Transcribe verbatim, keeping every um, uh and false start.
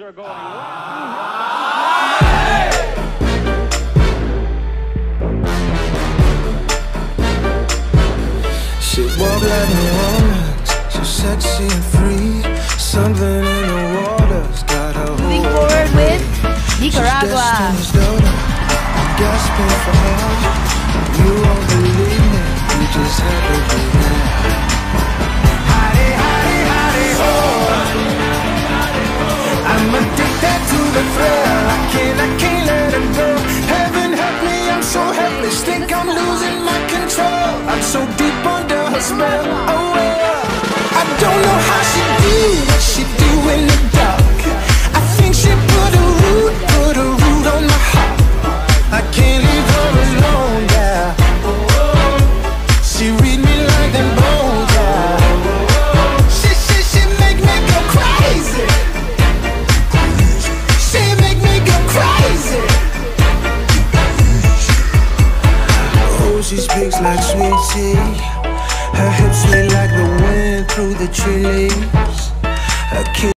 are going well. She walk like New Orleans, so sexy and free. Something in the water's got her hold. Moving forward with Nicaragua. Gasping for her, you won't believe me. You just have to be there. Hottie, hottie, hottie, ho. I'm addicted to the thrill. I can't, I can't let it go. Heaven help me, I'm so helpless. Think I'm losing my control. I'm so deep under her spell. Oh well, I don't know how she do what she do in the dark. I think she put a root, put a root on my heart. I can't leave her alone, yeah. She read me like them bones, yeah. She, she, she make me go crazy. She make me go crazy. Oh, she speaks like sweet tea. Her hips sway like the wind through the tree leaves. I can't